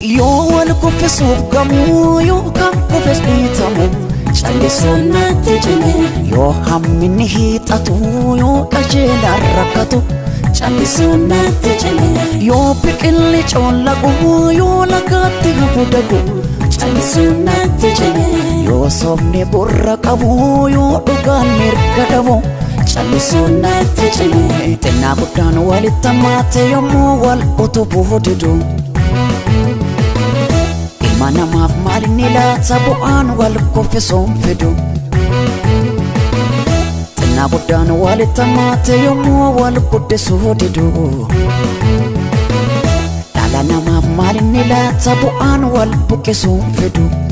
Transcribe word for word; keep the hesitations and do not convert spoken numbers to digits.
Yoo wal kuffisuuf gamoo yookaan kuffis dhiitamu callisuun natti cime. Yoo hamminni hiixatu yoo qajeelaan rakkatu callisuun natti cime. Yoo biqilli coollaqu yoo lagaatti hafu dagu callisuun natti cime. Yoo sobni burra qabu yoo dhugaan mirga dhabu callisuun natti cime. Xinnaa guddaan walitti hammaate yommuu wal utubuu didu ilma namaaf maalinni laata bu'aan wal kuffisuun fidu. Xinnaa guddaan walitti hammaate yommuu wal guddisuu didu dhala namaaf maalinni laata bu'aan wal buqqisuun fidu.